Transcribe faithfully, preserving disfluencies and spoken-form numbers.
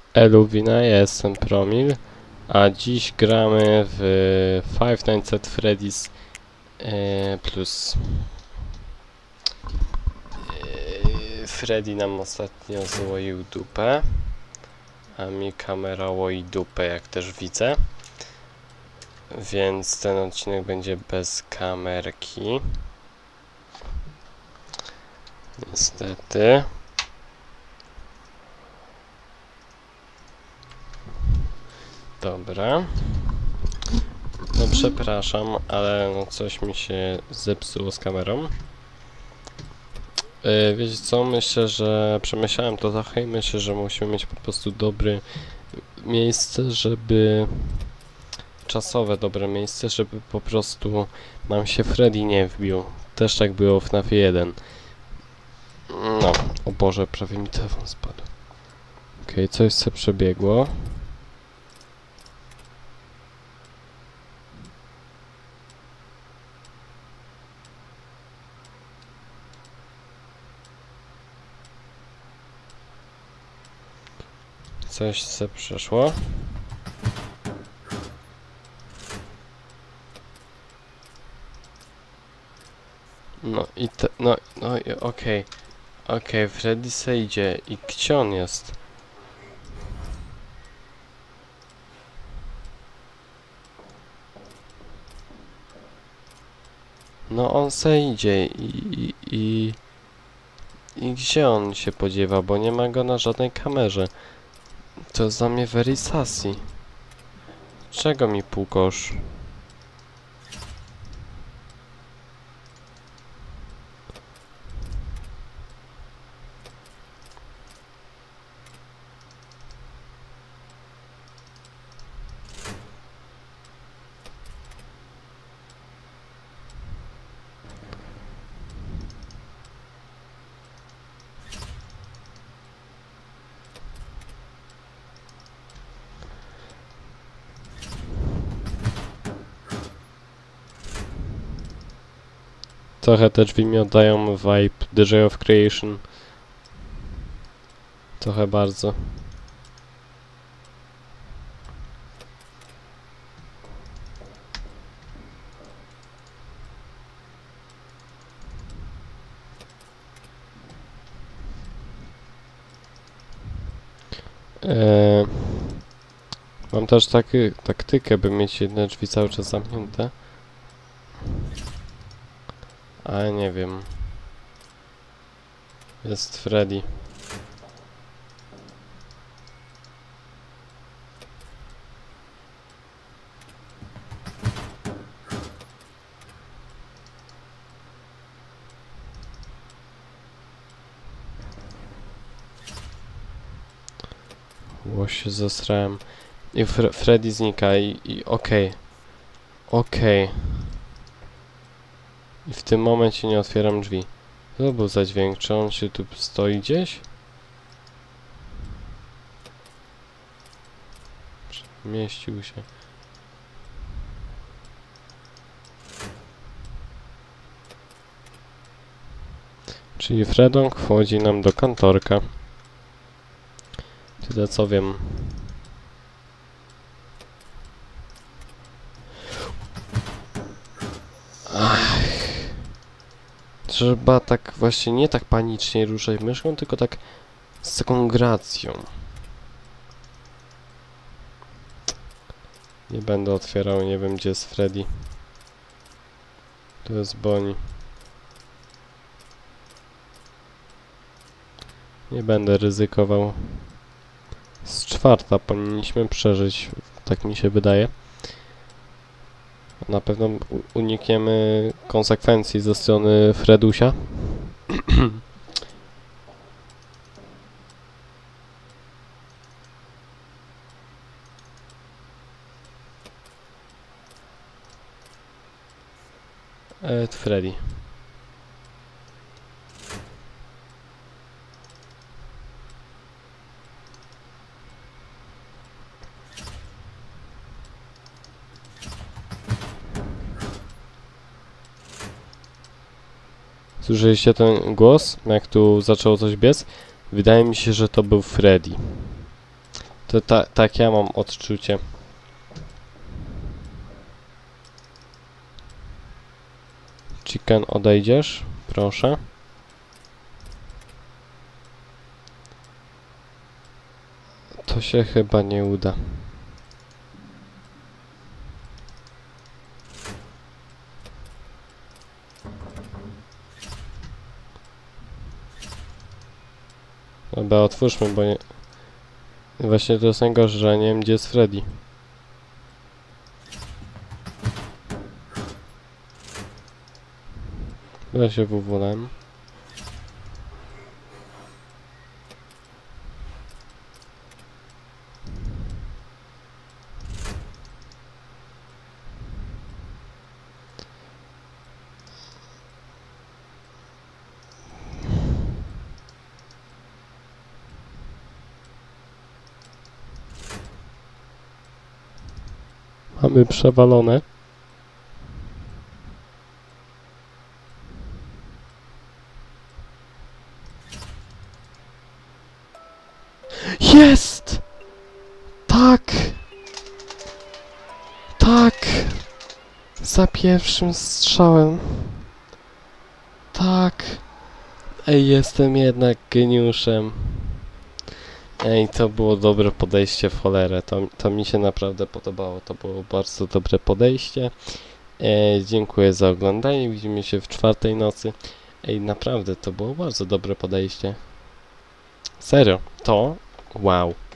Eluwina, ja jestem Promil, a dziś gramy w Five Nights at Freddy's e, plus e, Freddy nam ostatnio złoił dupę, a mi kamera łoi dupę, jak też widzę, więc ten odcinek będzie bez kamerki, niestety. Dobra. No przepraszam, ale no coś mi się zepsuło z kamerą. Yy, wiecie co, myślę, że przemyślałem to trochę i myślę, że musimy mieć po prostu dobre miejsce, żeby... Czasowe dobre miejsce, żeby po prostu nam się Freddy nie wbił. Też tak było w F NAF jeden. No, o Boże, prawie mi telefon spadł. Okej, okay, coś se przebiegło. Coś se przeszło. No i te, no, no i okej. Okay. Okej, okay, Freddy se idzie. I gdzie on jest? No on se idzie i, i, i... I gdzie on się podziewa, bo nie ma go na żadnej kamerze. To jest dla mnie very sassy. Czego mi półkosz? Trochę te drzwi mi oddają vibe The Joy of Creation. Trochę bardzo. Eee, mam też taki, taktykę, by mieć jedne drzwi cały czas zamknięte. Ale nie wiem. Jest Freddy. Ło, się zesrałem. I Fre Freddy znika i, i okej. Okay. Okej. Okay. I w tym momencie nie otwieram drzwi. Co to był za dźwięk? Czy on się tu stoi gdzieś? Mieścił się. Czyli Fredonk wchodzi nam do kantorka. Tyle co wiem. Ach. Trzeba tak właśnie nie tak panicznie ruszać myszką, tylko tak z taką gracją. Nie będę otwierał, nie wiem gdzie jest Freddy. Tu jest Bonnie. Nie będę ryzykował. Z czwarta powinniśmy przeżyć, tak mi się wydaje. Na pewno unikniemy konsekwencji ze strony Fredusia. e, Freddy. Słyszeliście ten głos, jak tu zaczęło coś biec? Wydaje mi się, że to był Freddy. To ta, tak ja mam odczucie. Chicken, odejdziesz? Proszę. To się chyba nie uda. Dobra, otwórzmy, bo nie... Właśnie to jest najgorsze, że nie wiem, gdzie jest Freddy. Biorę się W W M. Mamy przewalone. Jest! Tak! Tak! Za pierwszym strzałem. Tak! Ej, jestem jednak geniuszem. Ej, to było dobre podejście w cholerę. To, to mi się naprawdę podobało. To było bardzo dobre podejście. E, dziękuję za oglądanie. Widzimy się w czwartej nocy. Ej, naprawdę, to było bardzo dobre podejście. Serio, to wow.